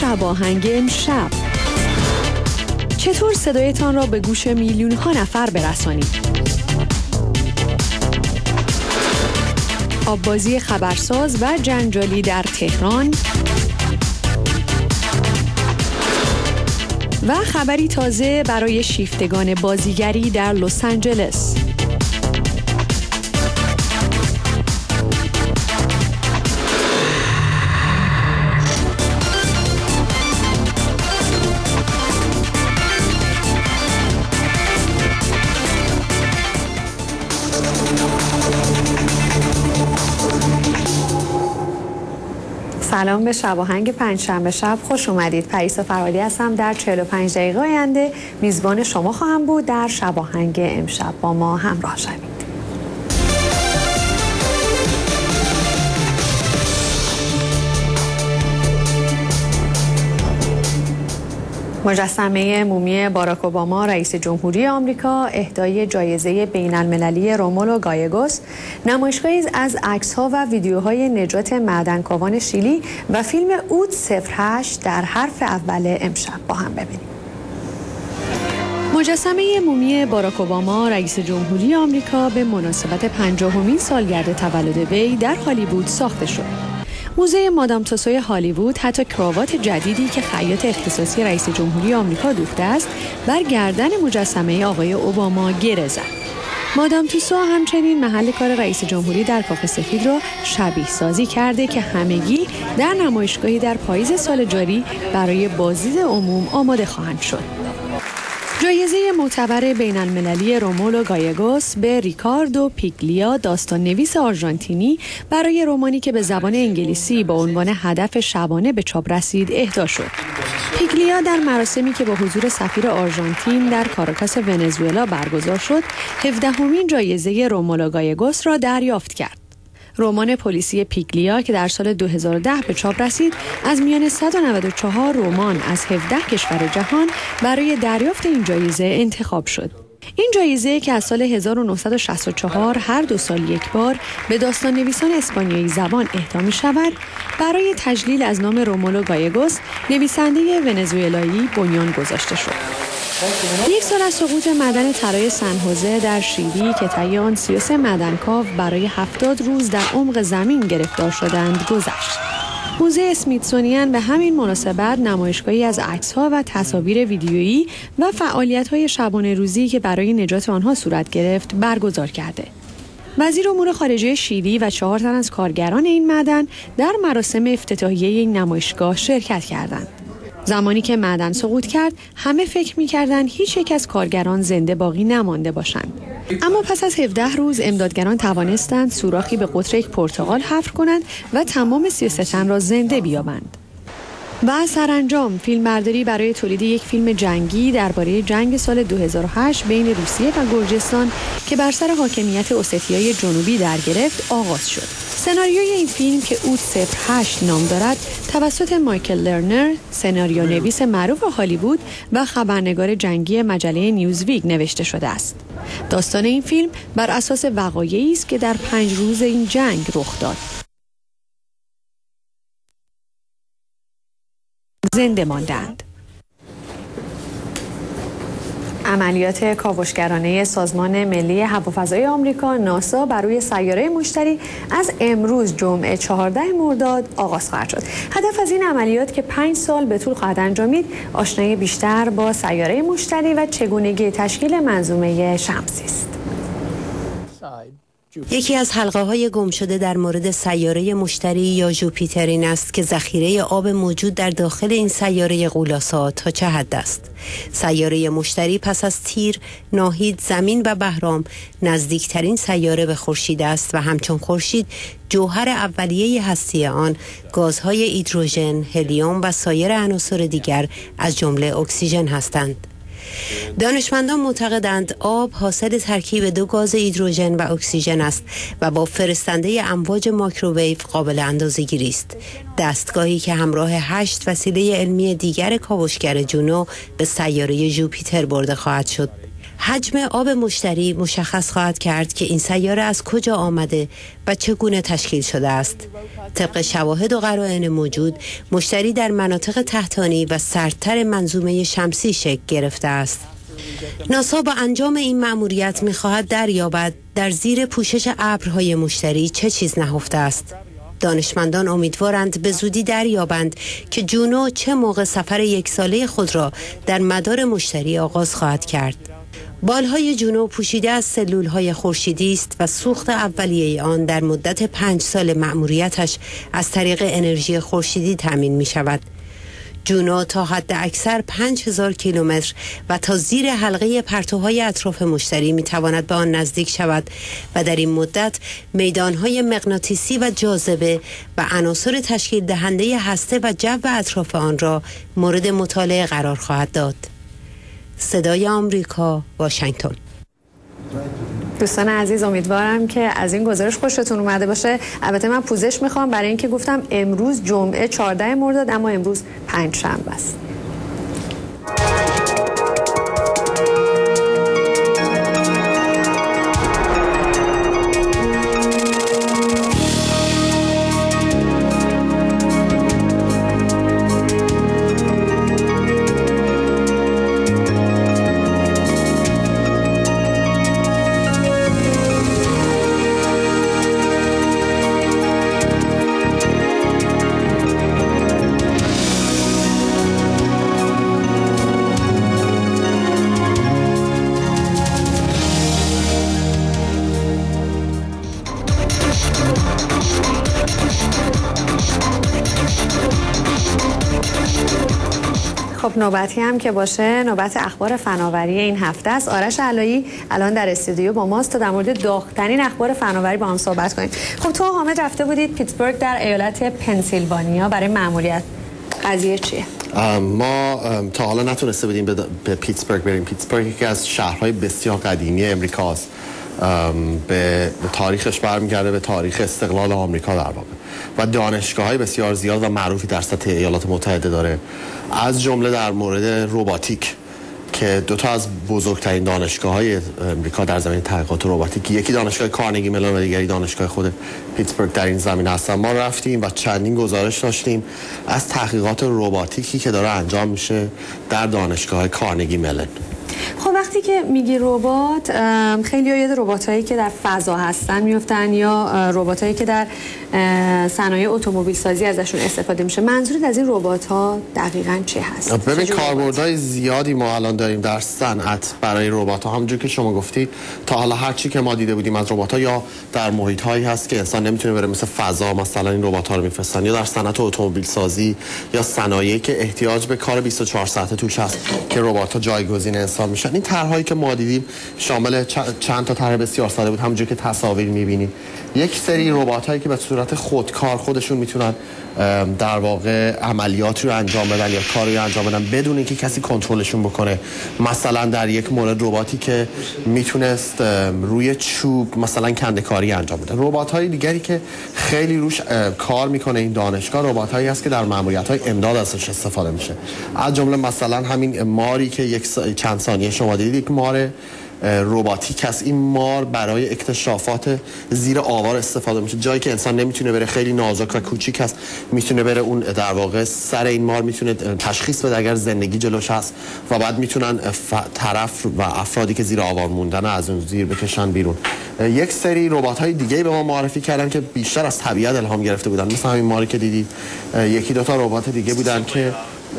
شب آهنگ امشب. چطور صدایتان را به گوش میلیون ها نفر برسانید؟ آببازی خبرساز و جنجالی در تهران و خبری تازه برای شیفتگان بازیگری در لس آنجلس. سلام به شب آهنگ پنجشنبه شب، خوش اومدید. پریسا فرهادی هستم. در 45 دقیقه آینده میزبان شما خواهم بود. در شب آهنگ امشب با ما همراه شوید. مجسمه مومی باراک اوباما رئیس جمهوری آمریکا، اهدای جایزه بین المللی رومولو گایگوس، نمایشگاهی از عکس‌ها و ویدیوهای نجات معدنکاوان شیلی و فیلم اود 08 در حرف اول امشب با هم ببینیم. مجسمه مومی باراک اوباما رئیس جمهوری آمریکا به مناسبت 50مین سالگرد تولد وی در هالیوود ساخته شد. موزه مادام توسوی هالیوود حتی کراوات جدیدی که خیاط اختصاصی رئیس جمهوری آمریکا دوخته است بر گردن مجسمه آقای اوباما گره زد. مادام توسو همچنین محل کار رئیس جمهوری در کاخ سفید را شبیه سازی کرده که همگی در نمایشگاهی در پاییز سال جاری برای بازدید عموم آماده خواهند شد. جایزه معتبر بین المللی رومولو گایگوس به ریکاردو پیگلیا، داستان نویس آرژانتینی، برای رمانی که به زبان انگلیسی با عنوان هدف شبانه به چاپ رسید اهدا شد. پیگلیا در مراسمی که با حضور سفیر آرژانتین در کاراکاس ونزوئلا برگزار شد، 17مین جایزه رومولو گایگوس را دریافت کرد. رمان پلیسی پیگلیا که در سال 2010 به چاپ رسید، از میان 194 رمان از 17 کشور جهان برای دریافت این جایزه انتخاب شد. این جایزه که از سال 1964 هر 2 سال یک بار به داستان نویسان اسپانیایی زبان اهدا می شود، برای تجلیل از نام رومولو گایگوس، نویسنده ونزوئلایی، بنیان گذاشته شد. 1 سال از سقوط معدن طلای سن هوزه در شیلی که طی آن 33 معدنکاو برای 70 روز در عمق زمین گرفتار شدند گذشت. موزه اسمیتسونیان به همین مناسبت نمایشگاهی از عکس‌ها و تصاویر ویدیویی و فعالیت‌های شبانه روزی که برای نجات آنها صورت گرفت برگزار کرده. وزیر امور خارجه شیلی و 4 تن از کارگران این معدن در مراسم افتتاحیه این نمایشگاه شرکت کردند. زمانی که معدن سقوط کرد، همه فکر می‌کردند هیچ یک از کارگران زنده باقی نمانده باشند. اما پس از 17 روز امدادگران توانستند سوراخی به قطر یک پرتقال حفر کنند و تمام 33 تن را زنده بیابند. و سرانجام فیلمبرداری برای تولید یک فیلم جنگی درباره جنگ سال 2008 بین روسیه و گرجستان که بر سر حاکمیت اوستیای جنوبی در گرفت آغاز شد. سناریوی این فیلم که اود 08 نام دارد توسط مایکل لرنر، سناریو نویس معروف هالیوود و خبرنگار جنگی مجله نیوزویک نوشته شده است. داستان این فیلم بر اساس وقایعی است که در 5 روز این جنگ رخ داد. زنده ماندند. عملیات کاوشگرانه سازمان ملی هوافضای آمریکا ناسا بر روی سیاره مشتری از امروز جمعه 14 مرداد آغاز خواهد شد. هدف از این عملیات که 5 سال به طول خواهد انجامید، آشنایی بیشتر با سیاره مشتری و چگونگی تشکیل منظومه شمسی است. یکی از حلقه‌های گم شده در مورد سیاره مشتری یا ژوپیتر این است که ذخیره آب موجود در داخل این سیاره غول‌آسا تا چه حد است. سیاره مشتری پس از تیر، ناهید، زمین و بهرام نزدیکترین سیاره به خورشید است و همچون خورشید جوهر اولیه هستی آن گازهای هیدروژن، هلیوم و سایر عناصر دیگر از جمله اکسیژن هستند. دانشمندان معتقدند آب حاصل ترکیب 2 گاز هیدروژن و اکسیژن است و با فرستنده امواج مایکروویو قابل اندازه‌گیری است. دستگاهی که همراه 8 وسیله علمی دیگر کاوشگر جونو به سیاره ژوپیتر برده خواهد شد. حجم آب مشتری مشخص خواهد کرد که این سیاره از کجا آمده و چگونه تشکیل شده است. طبق شواهد و قرائن موجود، مشتری در مناطق تحتانی و سردتر منظومه شمسی شکل گرفته است. ناسا با انجام این مأموریت می‌خواهد دریابد در زیر پوشش ابرهای مشتری چه چیز نهفته است. دانشمندان امیدوارند به زودی دریابند که جونو چه موقع سفر یک ساله خود را در مدار مشتری آغاز خواهد کرد. بالهای جونو پوشیده از سلولهای خورشیدی است و سوخت اولیه آن در مدت 5 سال مأموریتش از طریق انرژی خورشیدی تامین می شود. جونو تا حد اکثر 5000 کیلومتر و تا زیر حلقه پرتوهای اطراف مشتری می تواند به آن نزدیک شود و در این مدت میدانهای مغناطیسی و جاذبه و عناصر تشکیل دهنده هسته و جو اطراف آن را مورد مطالعه قرار خواهد داد. صدای آمریکا، واشنگتن. دوستان عزیز، امیدوارم که از این گزارش خوشتون اومده باشه. البته من پوزش میخوام برای اینکه گفتم امروز جمعه 14 مرداد اما امروز 5 شنبه است. خب نوبتی هم که باشه، نوبت اخبار فناوری این هفته است. آرش علایی الان در استودیو با ماست تا در مورد داغ‌ترین اخبار فناوری با هم صحبت کنیم. خب تو حامد رفته بودید پیتسبورگ در ایالت پنسیلوانیا برای مأموریت. قضیه چیه؟ ما تا حالا نتونسته بودیم به پیتسبورگ بریم. پیتسبورگ یکی از شهرهای بسیار قدیمی امریکاست. به تاریخش برمیگرده به تاریخ استقلال آمریکا در واقع و دانشگاه‌های بسیار زیاد و معروفی در سطح ایالات متحده داره، از جمله در مورد رباتیک که دو تا از بزرگترین دانشگاه‌های امریکا در زمینه تحقیقات رباتیک، یکی دانشگاه کارنگی ملون و دیگری دانشگاه خود پیتسبورگ در این زمینه هستن. ما رفتیم و چندین گزارش داشتیم از تحقیقات رباتیکی که داره انجام میشه در دانشگاه کارنگی ملون. خب وقتی که میگی ربات، خیلی یاد رباتایی که در فضا هستن میفتن یا رباتایی که در صنایع اتومبیل سازی ازشون استفاده میشه. منظورت از این ربات ها دقیقاً چی هست؟ ببین کاربردهای زیادی ما الان داریم در صنعت برای ربات ها. همونجوری که شما گفتی تا حالا هر چی که ما دیده بودیم از ربات ها یا در محیط هایی هست که انسان نمیتونه بره، مثل فضا مثلا این ربات ها رو میفرستن، یا در صنعت اتومبیل سازی یا صنایعی که احتیاج به کار 24 ساعته توش هست که ربات ها جایگزین انسان میشن. این طرحهایی که ما دیدیم شامل چند تا طرح بسیار ساده بود، همونجوری که تصاویر می‌بینید. یک سری ربات‌هایی که به صورت خودکار خودشون میتونن در واقع عملیات رو انجام بدن یا کاری رو انجام بدن بدون اینکه کسی کنترلشون بکنه. مثلا در یک مورد رباتی که میتونست روی چوب مثلا کنده‌کاری انجام بده. ربات‌های دیگری که خیلی روش کار میکنه این دانشگاه، ربات‌هایی هست که در ماموریت‌های امداد ازش استفاده میشه. از جمله مثلا همین ماری که چند ثانیه شما دیدید، یک مار رباتیک هست. این مار برای اکتشافات زیر آوار استفاده میشه، جایی که انسان نمیتونه بره، خیلی نازک و کوچیک هست، میتونه بره اون در واقع سر این مار میتونه تشخیص بده اگر زندگی جلوش هست و بعد میتونن طرف و افرادی که زیر آوار موندن از اون زیر بکشن بیرون. یک سری ربات‌های دیگه به ما معرفی کردن که بیشتر از طبیعت الهام گرفته بودن، مثل همین ماری که دیدید. یکی دو تا ربات دیگه بودن که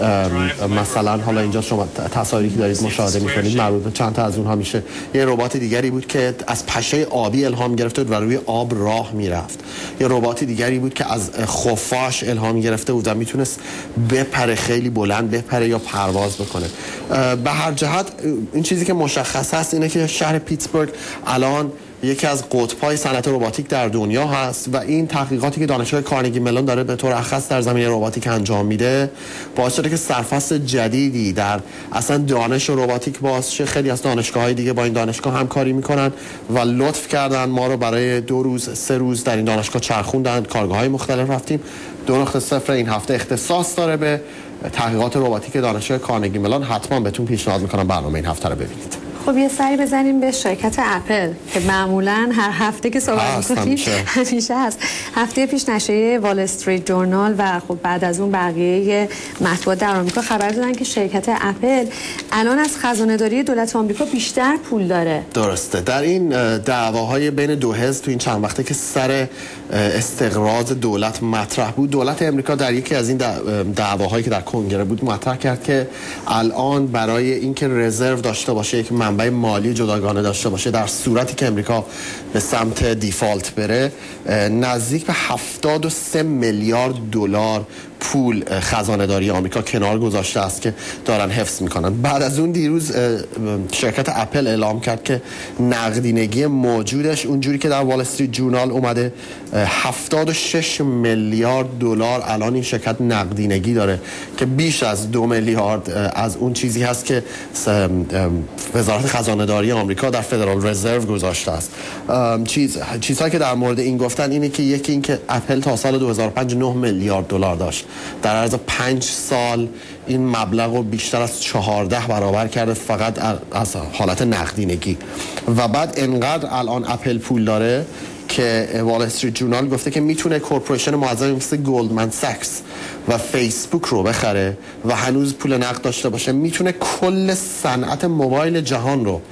مثلا حالا اینجا شما تصاویری که دارید مشاهده می‌کنید مربوط به چند تا از اونها میشه. یه ربات دیگری بود که از پشه آبی الهام گرفته بود و روی آب راه میرفت. یه ربات دیگری بود که از خفاش الهام گرفته بود و میتونست بپره، خیلی بلند بپره یا پرواز بکنه. به هر جهت این چیزی که مشخص هست اینه که شهر پیتسبورگ الان یکی از قطب‌های صنعت رباتیک در دنیا هست و این تحقیقاتی که دانشگاه کارنگی ملون داره به طور اخص در زمینه رباتیک انجام میده باعث شده که سرفصل جدیدی در اصلا دانش رباتیک باز شه. خیلی از دانشگاه‌های دیگه با این دانشگاه همکاری میکنن و لطف کردن ما رو برای 2 روز 3 روز در این دانشگاه چرخوندن. کارگاه‌های مختلف رفتیم. 2.0 این هفته اختصاص داره به تحقیقات رباتیک دانشگاه کارنگی ملون. حتما بهتون پیشنهاد میکنم برنامه این هفته رو ببینید. خب یه سری بزنیم به شرکت اپل که معمولا هر هفته که صحبت می‌کنیم همیشه هست. هفته پیش نشریه وال استریت جورنال و خب بعد از اون بقیه مطبوعات در آمریکا خبر دادن که شرکت اپل الان از خزانه‌داری دولت آمریکا بیشتر پول داره. درسته. در این دعواهای بین دو حزب تو این چند وقته که سر استقراض دولت مطرح بود، دولت آمریکا در یکی از این دعواهایی که در کنگره بود مطرح کرد که الان برای اینکه رزرو داشته باشه، یک منبع مالی جداگانه داشته باشه در صورتی که آمریکا به سمت دیفالت بره، نزدیک به 73 میلیارد دلار پول خزانه‌داری آمریکا کنار گذاشته است که دارن حفظ میکنن. بعد از اون دیروز شرکت اپل اعلام کرد که نقدینگی موجودش اونجوری که در وال استریت جورنال اومده 76 میلیارد دلار الان این شرکت نقدینگی داره که بیش از 2 میلیارد از اون چیزی هست که وزارت خزانه‌داری آمریکا در فدرال رزرو گذاشته است. چیزهایی که در مورد این گفتن اینه که یکی این که اپل تا سال 2005 9 میلیارد دلار داشت، در عرض 5 سال این مبلغ رو بیشتر از 14 برابر کرده فقط از حالت نقدینگی و بعد انقدر الان اپل پول داره که وال استریت جورنال گفته که میتونه کورپوریشن معظمی مثل گلدمن ساکس و فیسبوک رو بخره و هنوز پول نقد داشته باشه، میتونه کل صنعت موبایل جهان رو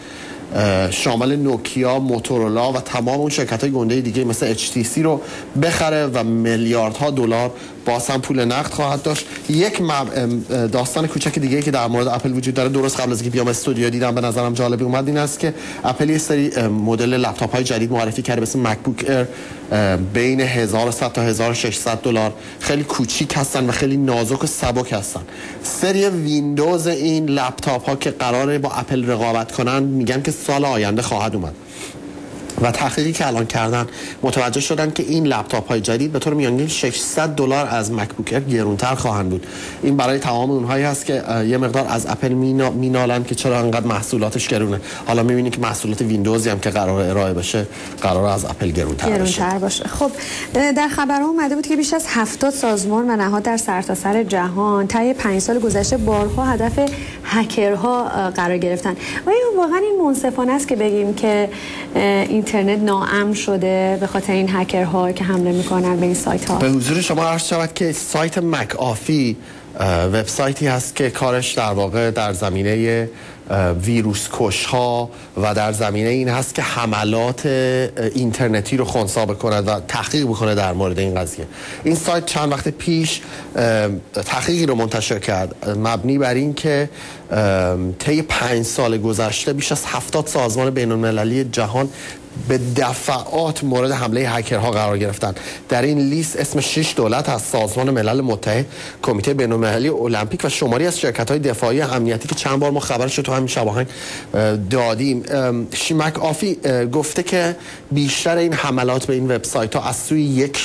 شامل نوکیا، موتورولا و تمام اون شرکت‌های گنده دیگه مثل HTC رو بخره و میلیاردها دلار باز هم پول نقد خواهد داشت. یک داستان کوچک دیگه که در مورد اپل وجود داره، درست قبل از اینکه بیام استودیو دیدم به نظرم جالبی اومد، این است که اپل یه سری مدل لپتاپ‌های جدید معرفی کرده مثل مکبوک ایر بین 1100 تا 1600 دلار، خیلی کوچیک هستن و خیلی نازک و سبک هستن. سری ویندوز این لپتاپ‌ها که قراره با اپل رقابت کنن میگن که سال آینده خواهد اومد و تحقیقی که الان کردن متوجه شدن که این لپتاپ های جدید به طور میانگین 600 دلار از مکبوک ایر گرونتر خواهند بود. این برای تمام اونهایی هست که یه مقدار از اپل مینالن که چرا انقدر محصولاتش گرونه. حالا میبینید که محصولات ویندوزی هم که قرار ارائه بشه قرار از اپل گرونتر باشه. خب در خبرها اومده بود که بیش از 70 سازمان و نهاد در سرتاسر جهان طی 5 سال گذشته بارها هدف هکرها قرار گرفتن. آیا واقعا این منصفانه است که بگیم که اینترنت ناامن شده به خاطر این هکرها که حمله میکنن به این سایت ها؟ به حضور شما عرض شود که سایت مکافی وبسایتی هست که کارش در واقع در زمینه ویروس کش ها و در زمینه این هست که حملات اینترنتی رو خنثی بکنه و تحقیق بکنه در مورد این قضیه. این سایت چند وقت پیش تحقیقی رو منتشر کرد مبنی بر این که طی 5 سال گذشته بیش از 70 سازمان بین المللی جهان به دفعات مورد حمله هکرها قرار گرفتن. در این لیست اسم 6 دولت از سازمان ملل متحد، کمیته بین‌المللی المپیک و شماری از شرکت‌های دفاعی امنیتی که چند بار ما خبرش رو تو همین شباهنگ دادیم. مکافی گفته که بیشتر این حملات به این وبسایت‌ها از سوی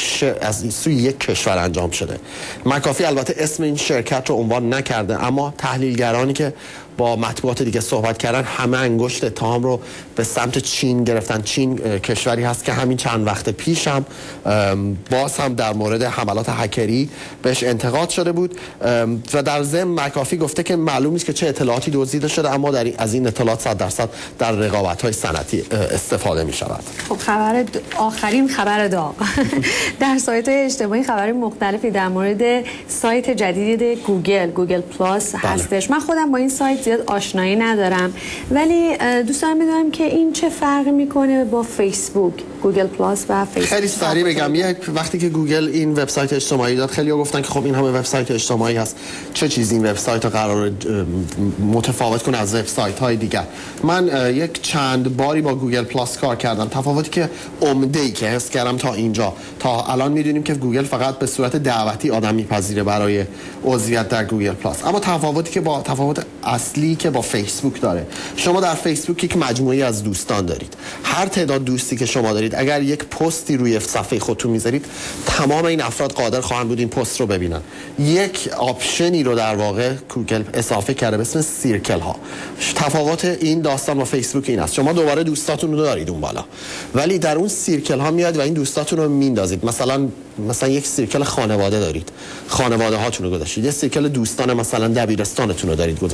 یک کشور انجام شده. مکافی البته اسم این شرکت رو عنوان نکرده، اما تحلیلگرانی که با مطبوعات دیگه صحبت کردن همه انگشت اتهام رو به سمت چین گرفتن. چین کشوری هست که همین چند وقت پیش هم باز هم در مورد حملات هکری بهش انتقاد شده بود و در ضمن مکافی گفته که معلوم نیست که چه اطلاعاتی دزدیده شده، اما از این اطلاعات 100% در رقابت‌های صنعتی استفاده می شود. خب آخرین خبر داغ در سایت‌های اجتماعی خبر مختلفی در مورد سایت جدید گوگل پلاس هستش. من خودم با این سایت زیاد آشنایی ندارم، ولی دوست دارم بدونم که این چه فرقی میکنه با فیسبوک، گوگل پلاس و فیسبوک. خیلی سریع بگم، وقتی که گوگل این وبسایت اجتماعی داد خیلی‌ها گفتن که خب این همه وبسایت اجتماعی هست، چه چیزی این وبسایت رو قرار متفاوت کنه از وبسایت‌های دیگر. من یک چند باری با گوگل پلاس کار کردم. تفاوتی که عمده‌ای که حس کردم تا الان میدونیم که گوگل فقط به صورت دعوتی آدم میپذیره برای عضویت در گوگل پلاس، اما تفاوت اصلی که با فیسبوک داره، شما در فیسبوک یک مجموعه از دوستان دارید. هر تعداد دوستی که شما دارید اگر یک پستی روی صفحه خودتون میذارید، تمام این افراد قادر خواهند بود این پست رو ببینن. یک آپشنی رو در واقع گوگل اضافه کرده به اسم سیرکل ها. تفاوت این داستان با فیسبوک این است، شما دوباره دوستاتون رو دارید اون بالا، ولی در اون سیرکل ها میاد و این دوستاتون رو میندازید. مثلا یک سیرکل خانواده دارید، خانواده هاتون رو گذاشتید. یک سیرکل دوستان مثلا دبیرستانتون رو دارید گذاشتید.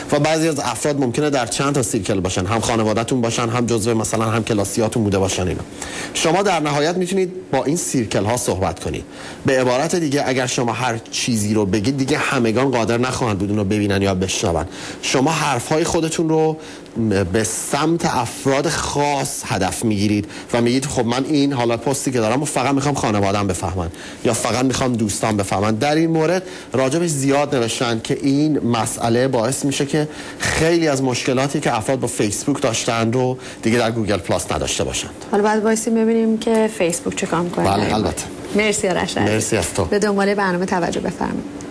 و بعضی از افراد ممکنه در چند تا سیرکل باشن، هم خانواده‌تون باشن، هم جزو مثلا هم کلاسیاتون بوده باشن. اینا شما در نهایت میتونید با این سیرکل ها صحبت کنید. به عبارت دیگه اگر شما هر چیزی رو بگید دیگه همگان قادر نخواهند بود اون رو ببینن یا بشنون. شما حرفهای خودتون رو به سمت افراد خاص هدف میگیرید و میگید خب من این حالا پستی که دارم و فقط میخوام خانواده‌ام بفهمن یا فقط میخوام دوستان بفهمن. در این مورد راجبش زیاد نوشتن که این مسئله باعث میشه که خیلی از مشکلاتی که افراد با فیسبوک داشتن رو دیگه در گوگل پلاس نداشته باشند. حالا بعد وایسیم ببینیم که فیسبوک چه کار می‌کنه. بله البته. مرسی آرش. مرسی از تو. به دنبال برنامه توجه بفرمایید.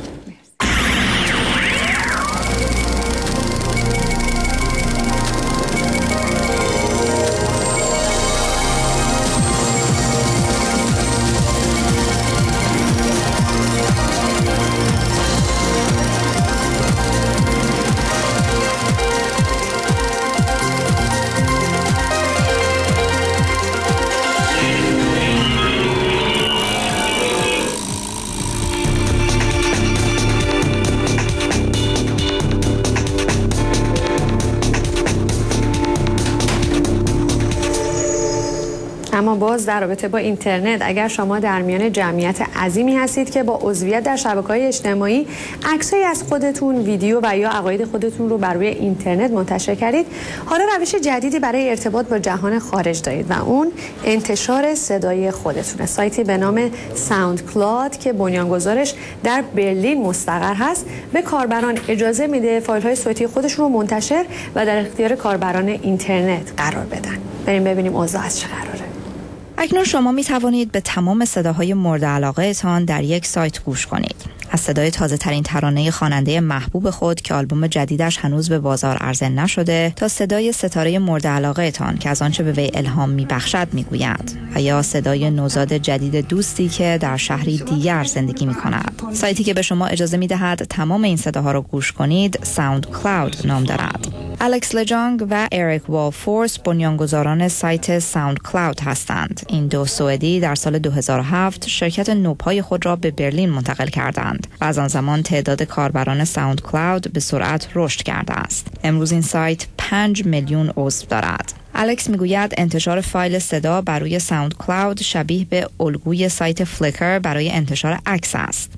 اما باز در رابطه با اینترنت، اگر شما در میان جمعیت عظیمی هستید که با عضویت در شبکه‌های اجتماعی عکسایی از خودتون، ویدیو و یا عقاید خودتون رو بر روی اینترنت منتشر کردید، حالا روش جدیدی برای ارتباط با جهان خارج دارید و اون انتشار صدای خودتونه. سایتی به نام ساوند کلاود که بنیانگذارش در برلین مستقر هست به کاربران اجازه میده فایل‌های صوتی خودشون رو منتشر و در اختیار کاربران اینترنت قرار بدن. بریم ببینیم اوضاع از چه قراره. اکنون شما می توانید به تمام صداهای مورد علاقه تان در یک سایت گوش کنید. از صدای تازه ترین ترانه خواننده محبوب خود که آلبوم جدیدش هنوز به بازار عرضه نشده تا صدای ستاره مورد علاقه تان که از آنچه به وی الهام می بخشد می گویند و یا صدای نوزاد جدید دوستی که در شهری دیگر زندگی می کند. سایتی که به شما اجازه می دهد تمام این صداها را گوش کنید ساوند کلاود نام دارد. الکس لجانگ و اریک والفورس بنیانگذاران سایت ساوند کلاود هستند. این دو سوئدی در سال 2007 شرکت نوپای خود را به برلین منتقل کردند و از آن زمان تعداد کاربران ساوند کلاود به سرعت رشد کرده است. امروز این سایت 5 میلیون عضو دارد. الکس میگوید انتشار فایل صدا بر روی ساوند کلاود شبیه به الگوی سایت فلیکر برای انتشار عکس است.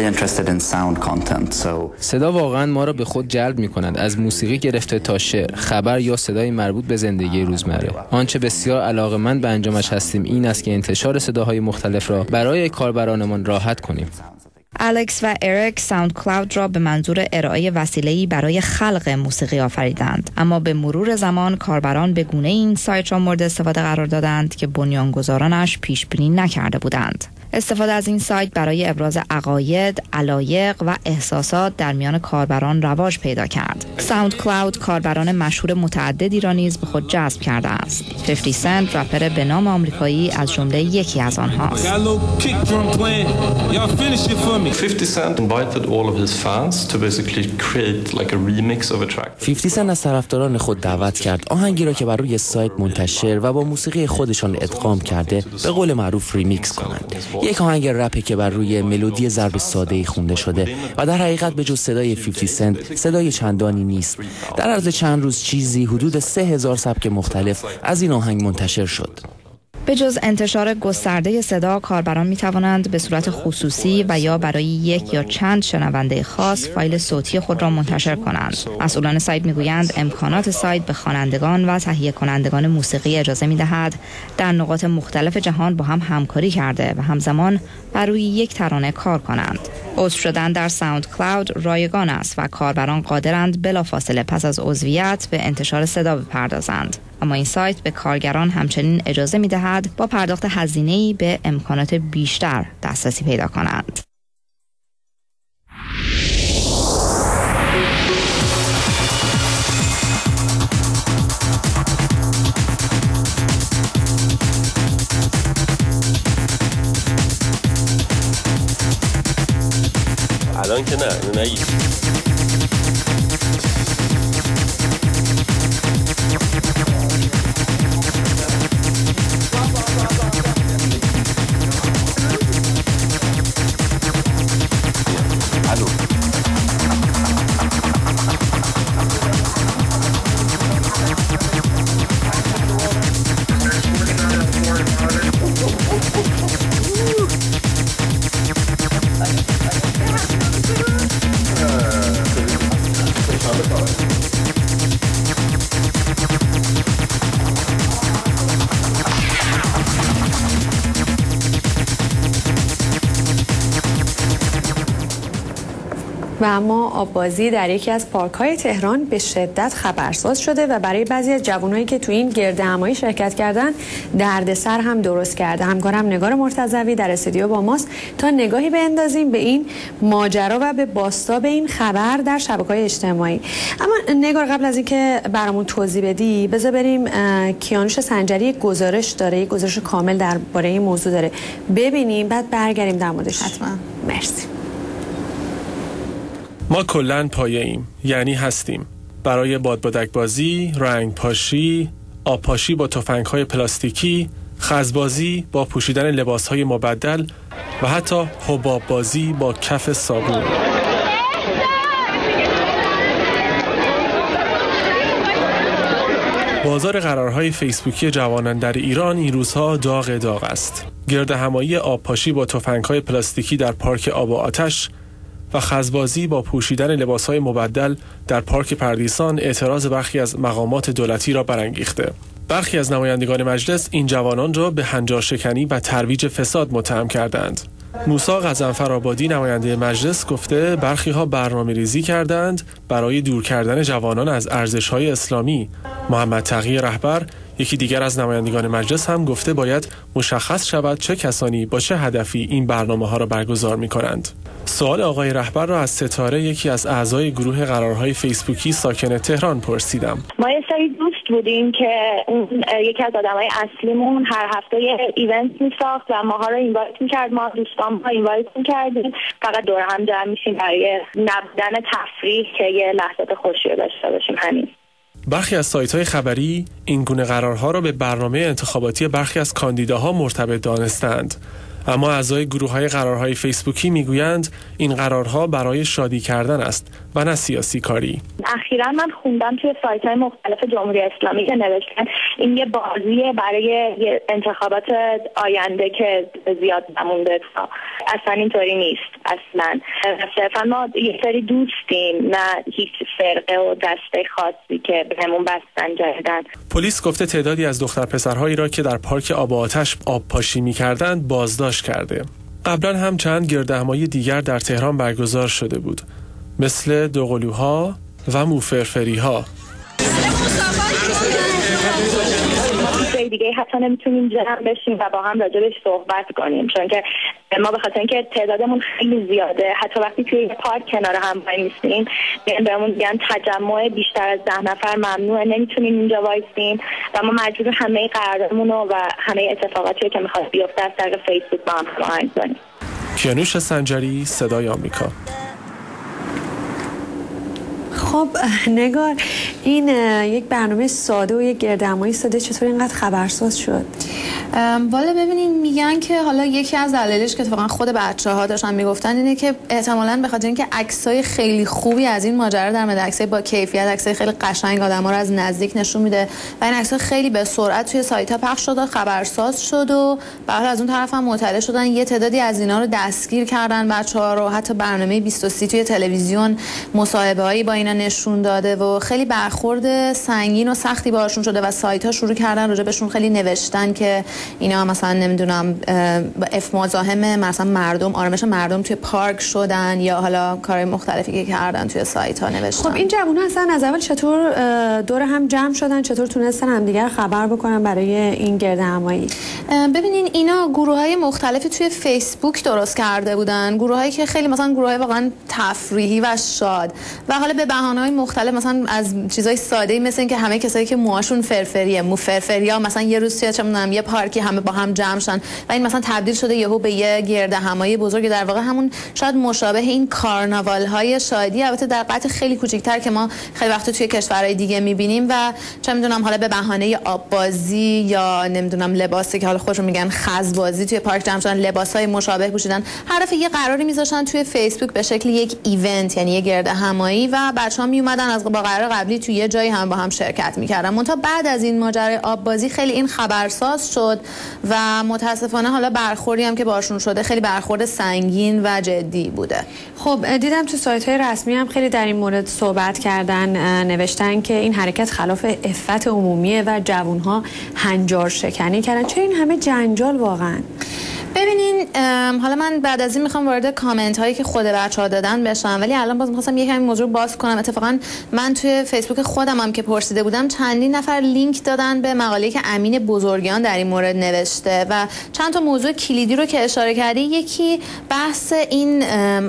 صدا واقعا ما را به خود جلب می‌کند، از موسیقی گرفته تا شعر، خبر یا صدای مربوط به زندگی روزمره. آنچه بسیار علاقه‌مند به انجامش هستیم این است که انتشار صداهای مختلف را برای کاربرانمان راحت کنیم. الکس و اریک ساوند کلاود را به منظور ارائه وسیله‌ای برای خلق موسیقی آفریدند، اما به مرور زمان کاربران به گونه این سایت را مورد استفاده قرار دادند که بنیانگذارانش پیش بینی نکرده بودند. استفاده از این سایت برای ابراز عقاید، علایق و احساسات در میان کاربران رواج پیدا کرد. ساوند کلاود کاربران مشهور متعددی را نیز به خود جذب کرده است. 50 سنت رپر به نام آمریکایی از جمله یکی از آنهاست. 50 Cent invited all of his fans to basically create like a remix of a track. 50 Cent از طرفداران خود دعوت کرد آهنگی را که بر روی سایت منتشر و با موسیقی خودشان ادغام کرده به قول معروف ریمیکس کنند. یک آهنگ رپی که بر روی ملودی ضرب ساده‌ای خونده شده و در حقیقت به جز صدای 50 سنت صدای چندانی نیست. در عرض چند روز چیزی حدود 3000 سبک مختلف از این آهنگ منتشر شد. به جز انتشار گسترده صدا، کاربران می توانند به صورت خصوصی و یا برای یک یا چند شنونده خاص فایل صوتی خود را منتشر کنند. مسئولان سایت می گویند امکانات سایت به خوانندگان و تهیه کنندگان موسیقی اجازه می دهد در نقاط مختلف جهان با هم همکاری کرده و همزمان بر روی یک ترانه کار کنند. عضو شدن در ساوند کلاود رایگان است و کاربران قادرند بلافاصله پس از عضویت به انتشار صدا بپردازند. اما این سایت به کارگران همچنین اجازه می دهد با پرداخت هزینه‌ای به امکانات بیشتر دسترسی پیدا کنند. الان که نه نگید. و اما آببازی در یکی از پارک‌های تهران به شدت خبرساز شده و برای بعضی از جوانایی که تو این گردهمایی شرکت کردن دردسر هم درست کرده. همکارم نگار مرتضوی در استودیو با ماست تا نگاهی بندازیم به این ماجرا و به بازتاب این خبر در شبکه‌های اجتماعی. اما نگار، قبل از اینکه برامون توضیح بدی، بذار بریم کیانوش سنجری گزارش داره، یک گزارش کامل درباره این موضوع داره، ببینیم بعد برگردیم در موردش. حتما. مرسی. ما کلاً پایه‌ایم، یعنی هستیم. برای بادبادک بازی، رنگ پاشی، آب پاشی با تفنگ‌های پلاستیکی، خزبازی با پوشیدن لباس‌های مبدل و حتی حباب بازی با کف صابون. بازار قرارهای فیسبوکی جوانان در ایران این روزها داغ است. گردهمایی آب پاشی با تفنگ‌های پلاستیکی در پارک آب و آتش و خزبازی با پوشیدن لباس‌های مبدل در پارک پردیسان اعتراض برخی از مقامات دولتی را برانگیخته. برخی از نمایندگان مجلس این جوانان را به هنجارشکنی و ترویج فساد متهم کردند. موسی غضنفرآبادی نماینده مجلس گفته برخی‌ها برنامه‌ریزی کردند برای دور کردن جوانان از ارزش‌های اسلامی. محمد تقی رهبر، یکی دیگر از نمایندگان مجلس، هم گفته باید مشخص شود چه کسانی با چه هدفی این برنامه‌ها را برگزار می‌کنند. سوال آقای رهبر را از ستاره، یکی از اعضای گروه قرارهای فیسبوکی ساکن تهران، پرسیدم. ما یه سری دوست بودیم که یکی از آدمای اصلیمون هر هفته یه ایونت می‌ساخت و ماها رو اینوایت می‌کرد، ما دوستان ها اینوایت می‌کردیم، فقط دور هم جمع می‌شیم برای نبودن تفریح که یه لحظات خوشی رو داشته باشیم. همین. برخی از سایت‌های خبری این گونه قرارها را به برنامه انتخاباتی برخی از کاندیداها مرتبط دانستند. اما اعضای گروه‌های قرارهای فیسبوکی میگویند این قرارها برای شادی کردن است و نه سیاسی کاری. اخیراً من خوندم توی سایت‌های مختلف جمهوری اسلامی که نوشتن این یه بازیه برای انتخابات آینده که زیاد نمونده. اصلا اینطوری نیست. اصلا صرفاً ما یه سری دوستیم، نه هیچ فرقه و دسته خاصی که بهمون بستن جدیدن. پلیس گفته تعدادی از دختر پسرهایی را که در پارک آب و آتش آب پاشی می‌کردند بازداشت کرده. قبلا هم چند گردهمایی دیگر در تهران برگزار شده بود، مثل دوقلوها و موفرفریها. دیگه حتی نمیتونیم جمع بشیم و با هم راجبش صحبت کنیم، چون که ما به خاطر اینکه تعدادمون خیلی زیاده، حتی وقتی توی پارک کنار هم وای میسیم بهمون میگن تجمع بیشتر از 10 نفر ممنوعه، نمیتونیم اینجا وایسیم و ما مجبور همه قراردادمون و همه اتفاقاتی که میخواد بیفته از طریق فیسبوک با هم هماهنگ کنیم. کیانوش سنجری، صدای آمریکا. خب نگار، این یک برنامه ساده و یک گردهمایی ساده چطور اینقدر خبرساز شد؟ والا ببینین، میگن که حالا یکی از دلایلش که اتفاقا خود بچه‌ها داشتن میگفتن اینه که احتمالاً به خاطر اینکه عکسای خیلی خوبی از این ماجرا در مورد عکسای با کیفیت، عکسای خیلی قشنگ آدم‌ها رو از نزدیک نشون میده و این عکس‌ها خیلی به سرعت توی سایت‌ها پخش شد و خبرساز شد و بعد از اون طرف هم مطلع شدن یه تعدادی از اینا رو دستگیر کردن بچه‌ها رو. حتی برنامه 23 توی تلویزیون مصاحبه‌هایی با اینا نشون داده و خیلی برخورد سنگین و سختی باهاشون شده و سایت‌ها شروع کردن راجع بهشون خیلی نوشتن که اینا مثلا نمیدونم مزاحم مثلا مردم، آرامش مردم توی پارک شدن یا حالا کارهای مختلفی که کردن توی سایت‌ها نوشتن. خب این جوونا اصلا از اول چطور دور هم جمع شدن، چطور تونستن همدیگر خبر بکنن برای این گردهمایی؟ ببینین اینا گروه‌های مختلفی توی فیسبوک درست کرده بودن، گروهایی که خیلی مثلا گروهای واقعا تفریحی و شاد و حالا به بهانه‌های مختلف، مثلا از چیزای ساده‌ای مثل اینکه همه کسایی که موهاشون فرفریه، موفرفریا، مثلا یه روز توی چه می‌دونم یه پارکی همه با هم جمع شن و این مثلا تبدیل شده یهو به یه گردهمایی بزرگ، در واقع همون شاید مشابه این کارناوال‌های شادی، البته در قطع خیلی کوچیک‌تر که ما خیلی وقت توی کشورهای دیگه می‌بینیم و چه می‌دونم حالا به بهانه آببازی یا نمی‌دونم لباسی که حالا خودشون میگن خزبازی توی پارک جمع شدن، لباسای مشابه پوشیدن، هر دفعه یه قراری می‌ذاشتن توی فیسبوک به شکل یک ایونت، یعنی یه گردهمایی و بچه‌ها میومدن از با قرار قبلی توی یه جایی هم با هم شرکت می‌کردن. منتها بعد از این ماجرای آببازی خیلی این خبرساز شد و متاسفانه حالا برخوردی هم که باشون شده خیلی برخورد سنگین و جدی بوده. خب دیدم تو سایت‌های رسمی هم خیلی در این مورد صحبت کردن، نوشتن که این حرکت خلاف عفت عمومیه و جوان‌ها هنجار شکنی کردن. چرا این همه جنجال واقعا؟ ببینین حالا من بعد از این میخوام وارد کامنت هایی که خود بچه‌ها دادن بشم، ولی الان باز می‌خواستم یه کمی موضوع باز کنم. اتفاقا من توی فیسبوک خودم هم که پرسیده بودم چندین نفر لینک دادن به مقاله‌ای که امین بزرگیان در این مورد نوشته و چند تا موضوع کلیدی رو که اشاره کردی. یکی بحث این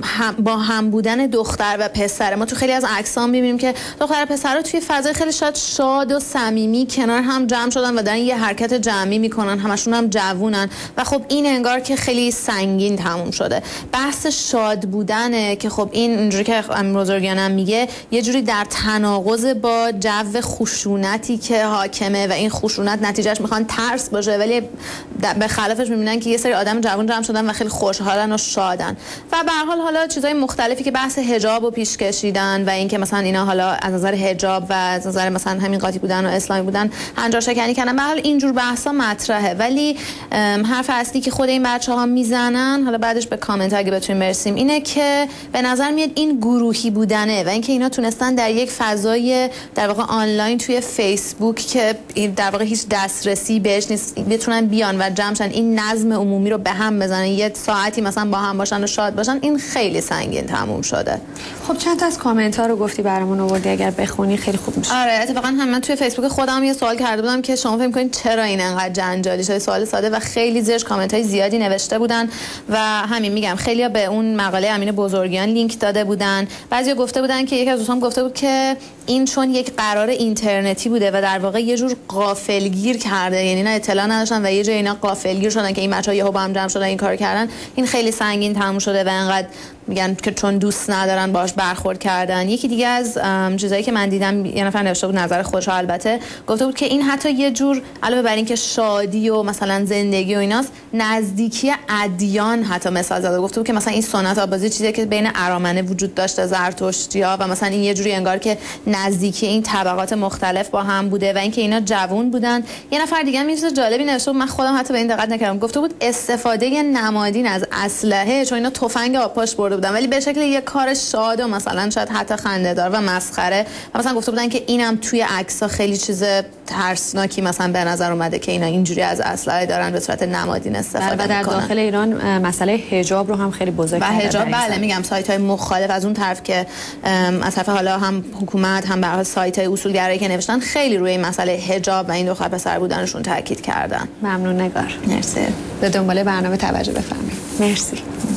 با هم بودن دختر و پسر. ما تو خیلی از عکس‌ها می‌بینیم که دختر و پسرها توی فضای خیلی شاد و صمیمی کنار هم جمع شدن و دارن یه حرکت جمعی میکنن، همشون هم جوونن و خب این انگار که خیلی سنگین تموم شده. بحث شاد بودنه که خب این اینجوری که امین بزرگیانم میگه یه جوری در تناقض با جو خشونتی که حاکمه و این خشونت نتیجهش میخوان ترس باشه، ولی به خلافش میبینن که یه سری آدم جوان جمع شدن و خیلی خوشحالن و شادن و به هر حال حالا چیزای مختلفی که بحث حجاب رو پیش کشیدن و اینکه مثلا اینا حالا از نظر حجاب و از نظر مثلا همین قاطی بودن و اسلامی بودن هنجار شکنی کردن. به هر حال اینجور بحثا مطرحه، ولی حرف اصلی که خود این بچه‌ها میزنن، حالا بعدش به کامنت اگه بتونیم برسیم، اینه که به نظر میاد این گروهی بودنه و اینکه اینا تونستن در یک فضای در واقع آنلاین توی فیسبوک که در واقع هیچ دسترسی بهش نیست بتونن بیان و جمعشن این نظم عمومی رو به هم بزنن، یه ساعتی مثلا با هم باشن و شاد باشن. این خیلی سنگین تموم شده. خب چند تا از کامنت ها رو گفتی برامون آوردی، اگر بخونی خیلی خوب میشه. آره اتفاقا هم من توی فیسبوک خودم یه سوال کرده بودم که شما فکر می‌کنید چرا این انقدر جنجالی شده، سوال ساده و خیلی زیرش کامنت های زیادی نوشته بودن و همین میگم خیلی‌ها به اون مقاله امین بزرگیان لینک داده بودن. بعضیا گفته بودن که یکی از دوستان گفته بود که این چون یک قرار اینترنتی بوده و در واقع یه جور غافلگیر کرده، یعنی نه اطلاع نداشتن و یه جای اینا غافلگیر شدن که این بچه‌ها یهو با هم جمع شدن این کارو کردن. این خیلی سنگین تموم شده و انقدر میگن که چون دوست ندارن باش برخورد کردن. یکی دیگه از چیزایی که من دیدم یه نفر نوشته بود، نظر خودش البته، گفته بود که این حتی یه جور علاوه بر این که شادی و مثلا زندگی و ایناست، نزدیکی ادیان حتی مثال زده. گفته بود که مثلا این سنت آبازی چیزی که بین ارامنه وجود داشته، زرتشتی‌ها، و مثلا این یه جوری انگار که نزدیکی این طبقات مختلف با هم بوده و اینکه اینا جوون بودن. یه نفر دیگه هم چیز جالبی نوشته بود، من خودم حتی به این دقت نکردم، گفته بود استفاده نمادین از اسلحه، چون اینا تفنگ آبپاش برده بودن ولی به شکل یه کار شاد و مثلا شاید حتی خنده‌دار و مسخره، و مثلا گفته بودن که اینم توی عکس‌ها خیلی چیز ترسناکی مثلا به نظر اومده که اینا اینجوری از اسلحه دارن به صورت نمادین استفاده میکنن. و در داخل ایران مسئله حجاب رو هم خیلی بزرگ کردن. و حجاب بله میگم سایت‌های مخالف از اون طرف که از طرف حالا هم حکومت هم به سایت‌های اصولگرایی که نوشتن خیلی روی این مسئله حجاب و این دختر پسر بودنشون تاکید کردن. ممنون نگار. مرسی. به دنبال برنامه توجه بفرمایید. مرسی.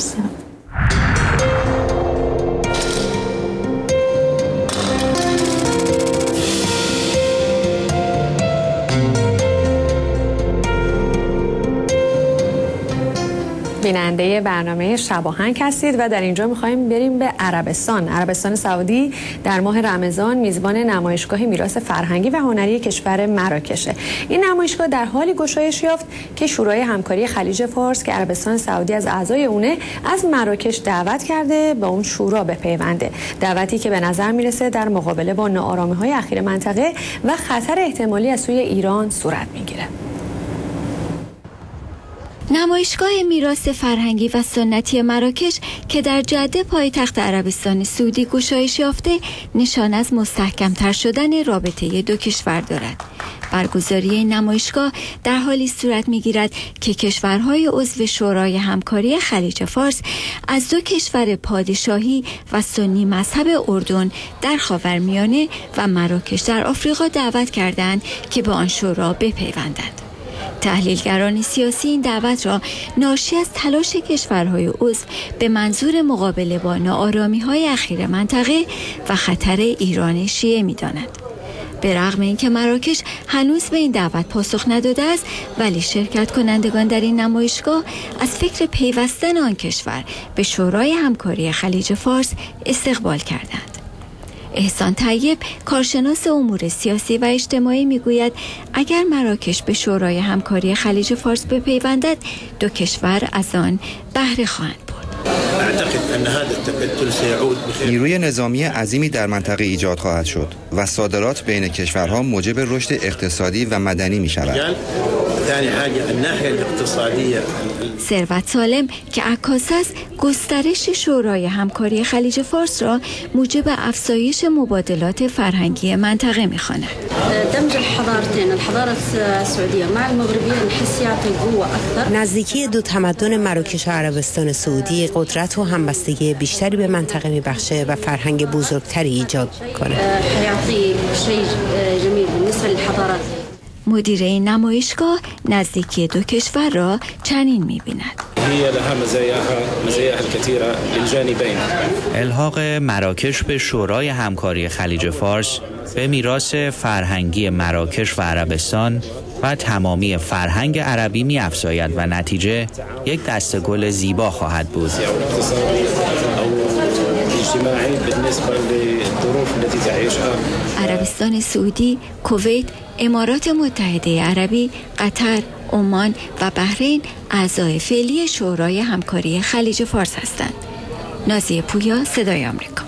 بیننده برنامه شباهنگ هستید و در اینجا می‌خوایم بریم به عربستان سعودی در ماه رمضان میزبان نمایشگاه میراث فرهنگی و هنری کشور مراکشه. این نمایشگاه در حالی گشایش یافت که شورای همکاری خلیج فارس که عربستان سعودی از اعضای اونه از مراکش دعوت کرده به اون شورا بپیونده، دعوتی که به نظر میرسه در مقابله با ناآرامی‌های اخیر منطقه و خطر احتمالی از سوی ایران صورت میگیره. نمایشگاه میراث فرهنگی و سنتی مراکش که در جده پایتخت عربستان سعودی گشایش یافته، نشان از مستحکم‌تر شدن رابطه دو کشور دارد. برگزاری این نمایشگاه در حالی صورت می‌گیرد که کشورهای عضو شورای همکاری خلیج فارس از دو کشور پادشاهی و سنی مذهب اردن در خاورمیانه و مراکش در آفریقا دعوت کردند که به آن شورا بپیوندند. تحلیلگران سیاسی این دعوت را ناشی از تلاش کشورهای عضو به منظور مقابله با ناآرامی‌های اخیر منطقه و خطر ایران شیعه می‌دانند. به رغم اینکه مراکش هنوز به این دعوت پاسخ نداده است، ولی شرکت کنندگان در این نمایشگاه از فکر پیوستن آن کشور به شورای همکاری خلیج فارس استقبال کردند. احسان طیب، کارشناس امور سیاسی و اجتماعی، میگوید اگر مراکش به شورای همکاری خلیج فارس بپیوندد، دو کشور از آن بهره خواهند برد. نیروی نظامی عظیمی در منطقه ایجاد خواهد شد و صادرات بین کشورها موجب رشد اقتصادی و مدنی می شود. ثروت سالم که عکاس است، گسترش شورای همکاری خلیج فارس را موجب افزایش مبادلات فرهنگی منطقه می‌خواند. دمج الحضارتين، الحضارة السعودية مع المغربية نحس يعطي قوة أكثر. نزدیکی دو تمدن مراکش و عربستان سعودی قدرت و همبستگی بیشتری به منطقه میبخشه و فرهنگ بزرگتری ایجاد کنه. حيعطي شيء جميل بالنسبة للحضارات. مدیر این نمایشگاه نزدیکی دو کشور را چنین می‌بیند. هي لها مزاياها الكثيرة للجانبين. الحاق مراکش به شورای همکاری خلیج فارس به میراث فرهنگی مراکش و عربستان و تمامی فرهنگ عربی می‌افزاید و نتیجه یک دسته گل زیبا خواهد بود. عربستان سعودی، کویت، امارات متحده عربی، قطر، عمان و بحرین اعضای فعلی شورای همکاری خلیج فارس هستند. نازیه پویا، صدای آمریکا.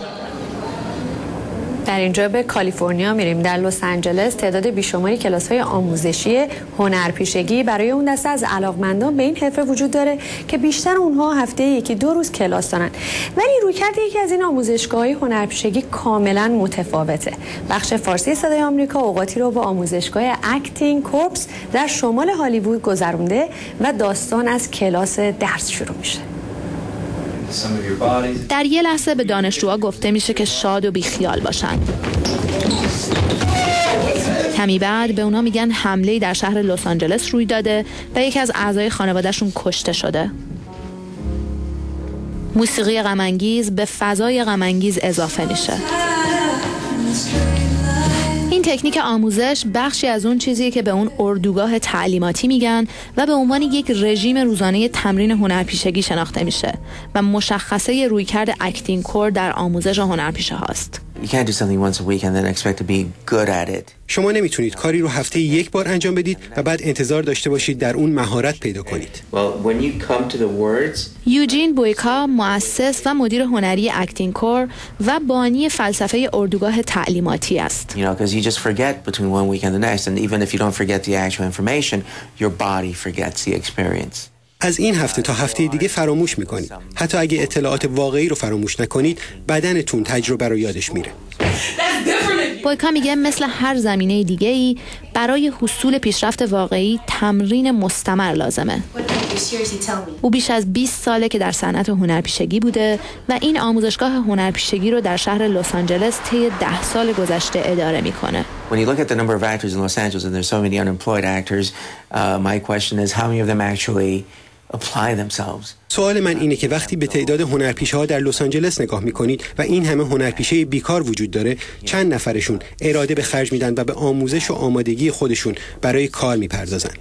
در اینجا به کالیفرنیا میریم. در لس آنجلس تعداد بیشماری کلاس‌های آموزشی هنرپیشگی برای اون دسته از علاقمندان به این حرفه وجود داره که بیشتر اونها هفته یکی دو روز کلاس دارن. ولی رویکرد یکی از این آموزشگاه‌های هنرپیشگی کاملا متفاوته. بخش فارسی صدای آمریکا اوقاتی رو با آموزشگاه اکتینگ کورپس در شمال هالیوود گذرونده و داستان از کلاس درس شروع میشه. در یه لحظه به دانشجوها گفته میشه که شاد و بیخیال باشن. کمی بعد به اونا میگن حمله‌ای در شهر لس آنجلس روی داده و یکی از اعضای خانواده‌شون کشته شده. موسیقی غم‌انگیز به فضای غم‌انگیز اضافه میشه. این تکنیک آموزش بخشی از اون چیزیه که به اون اردوگاه تعلیماتی میگن و به عنوان یک رژیم روزانه تمرین هنرپیشگی شناخته میشه و مشخصه رویکرد اکتینگ کور در آموزش هنرپیشه هاست. شما نمیتونید کاری رو هفته یک بار انجام بدید و بعد انتظار داشته باشید در اون مهارت پیدا کنید. یوجین بویکا، مؤسس و مدیر هنری اکتینگ کور و بانی فلسفه اردوگاه تعلیماتی است. از این هفته تا هفته دیگه فراموش میکنید. حتی اگه اطلاعات واقعی رو فراموش نکنید، بدنتون تجربه رو یادش میره. بویکا میگه مثل هر زمینه دیگه‌ای برای حصول پیشرفت واقعی تمرین مستمر لازمه. او بیش از 20 ساله که در صنعت هنرپیشگی بوده و این آموزشگاه هنرپیشگی رو در شهر لس آنجلس طی 10 سال گذشته اداره میکنه. When you look at the number of actors in Los Angeles and there's so many unemployed actors, my question is how many of them actually apply themselves. سوال من اینه که وقتی به تعداد هنرپیشه‌ها در لس آنجلس نگاه می‌کنید و این همه هنرپیشه بیکار وجود داره، چند نفرشون اراده به خرج میدن و به آموزش و آمادگی خودشون برای کار میپردازن؟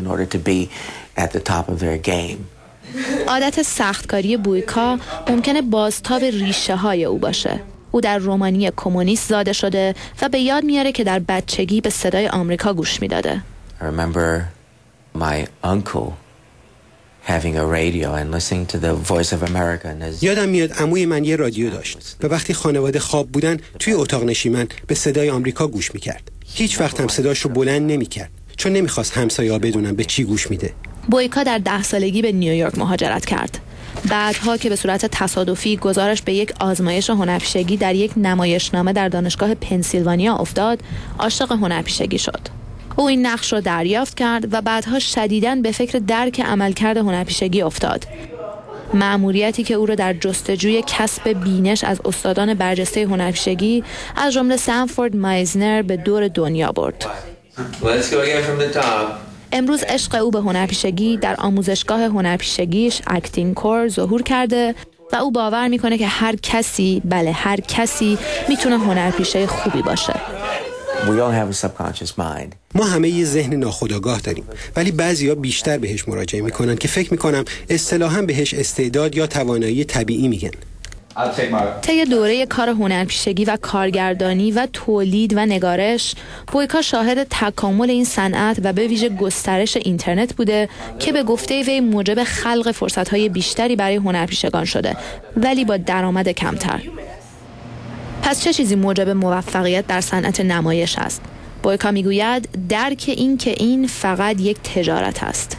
عادت سختکاری بویکا ممکنه بازتاب ریشه‌های او باشه. او در رومانی کمونیست زاده شده و به یاد میاره که در بچگی به صدای آمریکا گوش میداده. I remember my uncle having a radio and listening to the Voice of America. یادم میاد عموی من یه رادیو داشت و وقتی خانواده خواب بودن توی اتاق نشیمن به صدای آمریکا گوش میکرد. هیچ وقت هم صداش رو بلند نمیکرد چون نمیخواست همسایه‌ها بدونن به چی گوش میده. بویکا در 10 سالگی به نیویورک مهاجرت کرد. بعدها که به صورت تصادفی گزارش به یک آزمایش هنرپیشگی در یک نمایشنامه در دانشگاه پنسیلوانیا افتاد، عاشق هنرپیشگی شد. او این نقش را دریافت کرد و بعدها شدیداً به فکر درک عملکرد هنرپیشگی افتاد. مأموریتی که او را در جستجوی کسب بینش از استادان برجسته هنرپیشگی از جمله سنفورد مایزنر به دور دنیا برد. امروز عشق او به هنرپیشگی در آموزشگاه هنرپیشگیش اکتینگ کور ظهور کرده و او باور میکنه که هر کسی، بله هر کسی میتونه هنرپیشه خوبی باشه. ما همه یه ذهن ناخودآگاه داریم، ولی بعضیا بیشتر بهش مراجعه میکنن که فکر میکنم اصطلاحاً بهش استعداد یا توانایی طبیعی میگن. طی دوره کار هنرپیشگی و کارگردانی و تولید و نگارش، بویکا شاهد تکامل این صنعت و به ویژه گسترش اینترنت بوده که به گفته وی موجب خلق فرصت‌های بیشتری برای هنرپیشگان شده، ولی با درآمد کمتر. پس چه چیزی موجب موفقیت در صنعت نمایش است؟ بویکا میگوید درک این که این فقط یک تجارت است.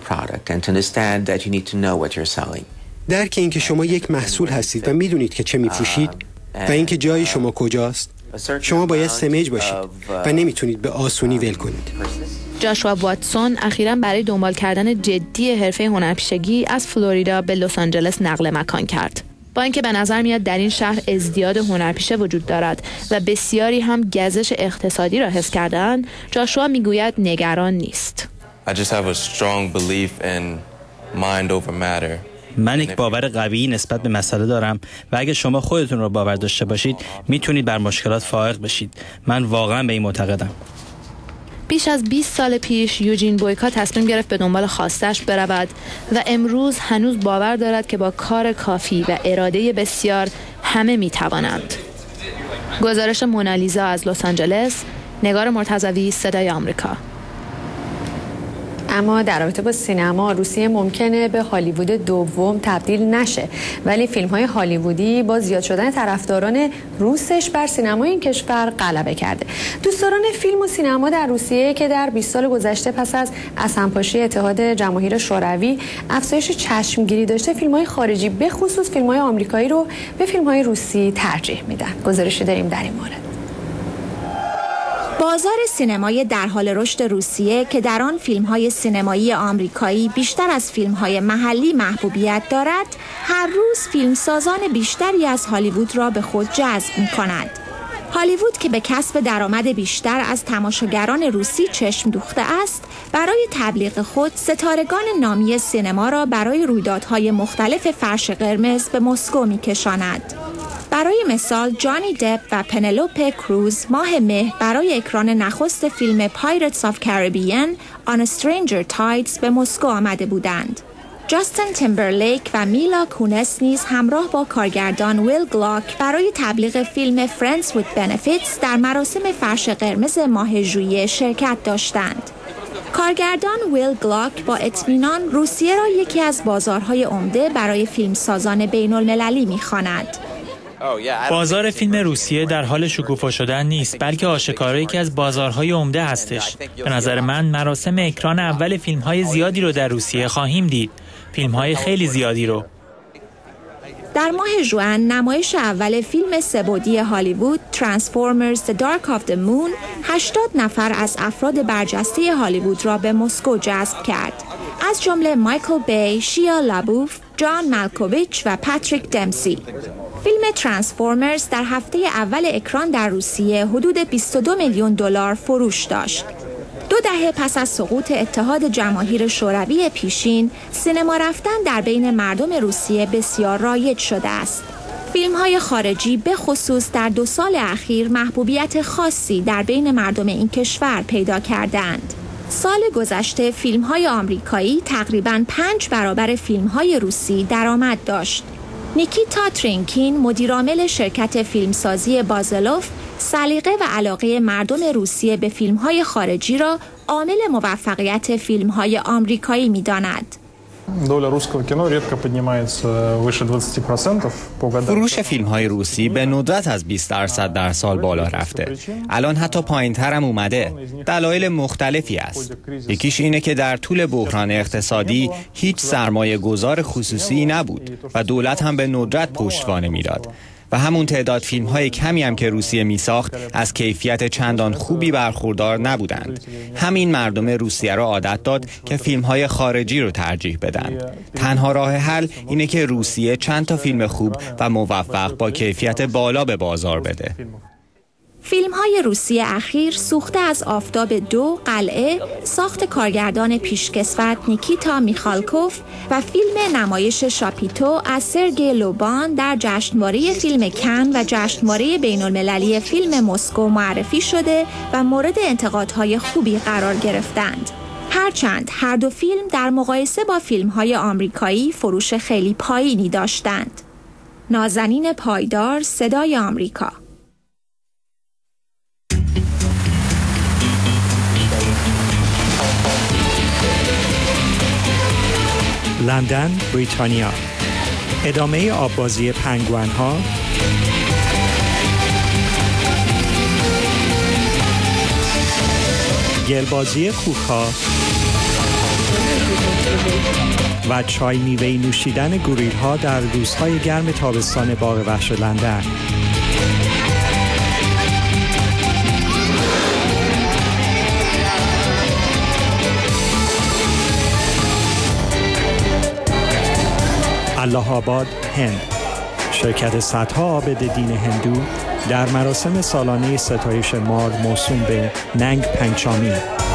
درک این که شما یک محصول هستید و میدونید که چه میفروشید و اینکه جای شما کجاست. شما باید سمج باشید و نمیتونید به آسونی ول کنید. جاشوا واتسون اخیراً برای دنبال کردن جدی حرفه هنرپیشگی از فلوریدا به لس آنجلس نقل مکان کرد. با اینکه به نظر میاد در این شهر ازدیاد هنرپیشه وجود دارد و بسیاری هم گزش اقتصادی را حس کردند، جاشوا میگوید نگران نیست. من یک باور قوی نسبت به مسئله دارم و اگه شما خودتون رو باور داشته باشید میتونید بر مشکلات فائق بشید. من واقعا به این معتقدم. بیش از 20 سال پیش یوجین بویکا تصمیم گرفت به دنبال خواستش برود و امروز هنوز باور دارد که با کار کافی و اراده بسیار همه میتوانند. گزارش مونالیزا از لس آنجلس، نگار مرتضوی، صدای آمریکا. اما در رابطه با سینما، روسیه ممکنه به هالیوود دوم تبدیل نشه، ولی فیلم‌های هالیوودی با زیاد شدن طرفداران روسش بر سینمای این کشور غلبه کرده. دوستداران فیلم و سینما در روسیه که در 20 سال گذشته پس از اسمپاشی اتحاد جماهیر شوروی افزایش چشمگیری داشته، فیلم‌های خارجی به خصوص فیلم‌های آمریکایی رو به فیلم‌های روسی ترجیح میدن. گزارشی داریم در این مورد. بازار سینمای در حال رشد روسیه که در آن فیلم‌های سینمایی آمریکایی بیشتر از فیلم‌های محلی محبوبیت دارد، هر روز فیلمسازان بیشتری از هالیوود را به خود جذب می‌کند. هالیوود که به کسب درآمد بیشتر از تماشاگران روسی چشم دوخته است، برای تبلیغ خود ستارگان نامی سینما را برای رویدادهای مختلف فرش قرمز به مسکو می‌کشاند. برای مثال جانی دپ و پنلوپه کروز ماه مه برای اکران نخست فیلم پایرتس آف کریبین آن استرنجر تایدز به مسکو آمده بودند. جاستین تیمبرلیک و میلا کونس نیز همراه با کارگردان ویل گلاک برای تبلیغ فیلم فرندز ویت بنفیتس در مراسم فرش قرمز ماه ژوئیه شرکت داشتند. کارگردان ویل گلاک با اطمینان روسیه را یکی از بازارهای عمده برای فیلمسازان بین‌المللی می‌خواند. بازار فیلم روسیه در حال شکوفا شدن نیست، بلکه آشکارا یکی از بازارهای عمده هستش. به نظر من مراسم اکران اول فیلم‌های زیادی رو در روسیه خواهیم دید. فیلم‌های خیلی زیادی رو. در ماه ژوئن نمایش اول فیلم سه‌بعدی هالیوود ترانسفورمرز The Dark of the Moon 80 نفر از افراد برجسته هالیوود را به مسکو جذب کرد. از جمله مایکل بی، شیا لابوف، جان مالکوویچ و پاتریک دمسی. فیلم ترانسفورمرز در هفته اول اکران در روسیه حدود 22 میلیون دلار فروش داشت. 2 دهه پس از سقوط اتحاد جماهیر شوروی پیشین، سینما رفتن در بین مردم روسیه بسیار رایج شده است. فیلم‌های خارجی به خصوص در 2 سال اخیر محبوبیت خاصی در بین مردم این کشور پیدا کردند. سال گذشته فیلم‌های آمریکایی تقریباً 5 برابر فیلم‌های روسی درآمد داشت. نیکیتا ترینکین، مدیرعامل شرکت فیلمسازی بازلوف، سلیقه و علاقه مردم روسیه به فیلم‌های خارجی را عامل موفقیت فیلم‌های آمریکایی می‌داند. فروش فیلم‌های روسی به ندرت از 20% در سال بالا رفته. الان حتی پایین‌تر هم اومده. دلایل مختلفی است. یکیش اینه که در طول بحران اقتصادی هیچ سرمایه گذار خصوصی نبود و دولت هم به ندرت پشتوانه میداد. و همون تعداد فیلم‌های کمی هم که روسیه می‌ساخت از کیفیت چندان خوبی برخوردار نبودند. همین مردم روسیه را عادت داد که فیلم‌های خارجی رو ترجیح بدن. تنها راه حل اینه که روسیه چند تا فیلم خوب و موفق با کیفیت بالا به بازار بده. فیلم‌های روسی اخیر سوخته از آفتاب 2 قلعه، ساخت کارگردان پیشکسوت نیکیتا میخالکوف و فیلم نمایش شاپیتو از سرگئی لوبان در جشنواره فیلم کن و جشنواره بین‌المللی فیلم مسکو معرفی شده و مورد انتقادهای خوبی قرار گرفتند. هرچند هر دو فیلم در مقایسه با فیلم‌های آمریکایی فروش خیلی پایینی داشتند. نازنین پایدار، صدای آمریکا. لندن، بریتانیا. ادامه آببازی پنگوئن‌ها گلبازی کوکا و چای میوه‌ای نوشیدن گوریل‌ها در روزهای گرم تابستان باغ وحش لندن. الله آباد، هند. شرکت صدها عابد دین هندو در مراسم سالانه ستایش مار موسوم به ننگ پنچامی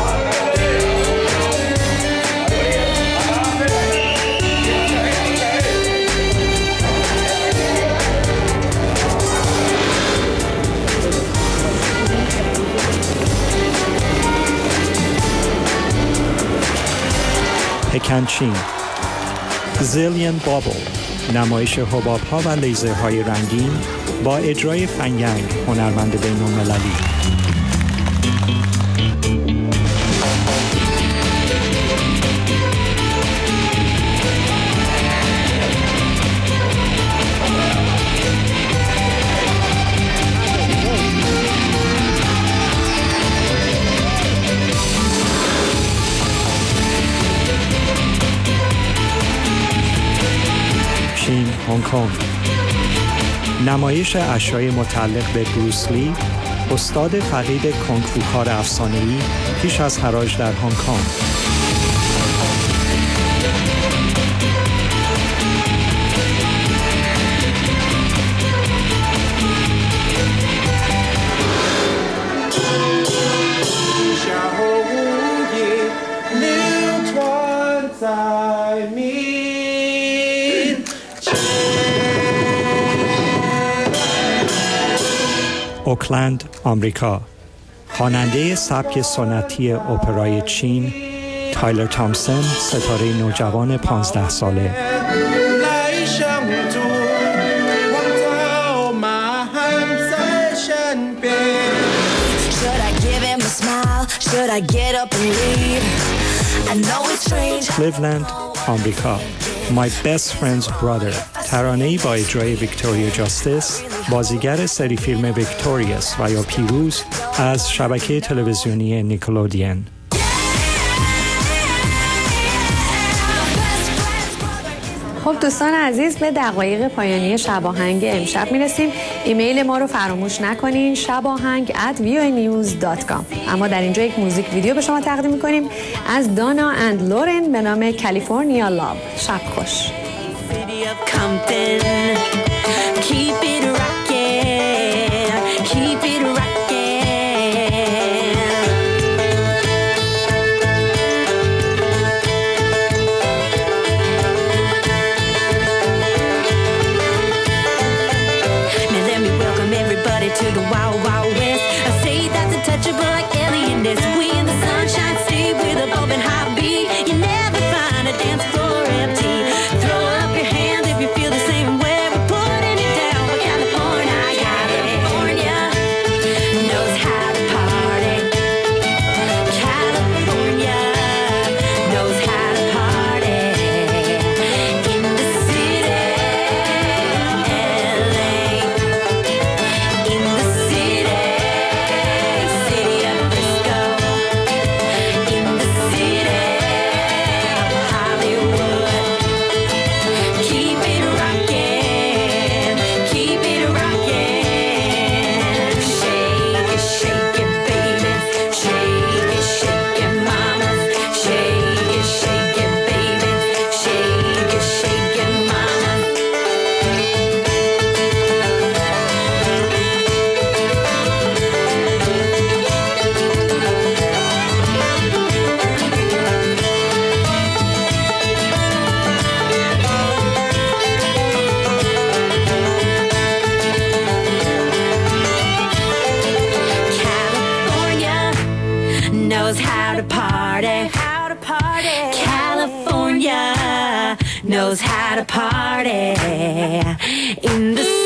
پکنچین، زیلیان بابل، نمایش حباب‌ها و لیزرهای رنگین با اجرای فنگنگ، هنرمند بین‌المللی. هنگ کنگ، نمایش اشیای متعلق به بروس لی، استاد فقید کنگ فوکار افسانه‌ای پیش از حراج در هنگ کنگ. اوکلند، آمریکا. خواننده سبک سنتی اپرای چین تایلر تامسون، ستاره نوجوان 15 ساله. کلیولند، آمریکا. My Best Friend's Brother، ترانه‌ای با اجرای ویکتوریا جاستس، بازیگر سری فیلم ویکتوریاس و یا پیروز از شبکه تلویزیونی نیکلودیان. خب دوستان عزیز، به دقایق پایانی شب آهنگ امشب میرسیم. ایمیل ما رو فراموش نکنین، shabahang@voanews.com. اما در اینجا یک موزیک ویدیو به شما تقدیم میکنیم از دانا اند لورن به نام کالیفرنیا لاو. شب خوش. To the wild, wild west. I say that's untouchable like alienness. We in the sunshine, stay with a bumping high beat. You never find a dance floor empty. Throw up your hands if you feel the same way. We're putting it down for California. California knows how to party. California knows how to party. In the city, LA. California knows how to party in the